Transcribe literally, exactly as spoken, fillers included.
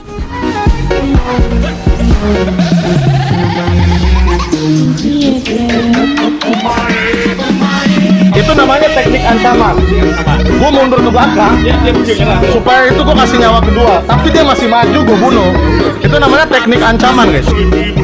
Itu namanya teknik ancaman. Gue mundur ke belakang supaya itu gue kasih nyawa kedua, tapi dia masih maju, gue bunuh. Itu namanya teknik ancaman, guys.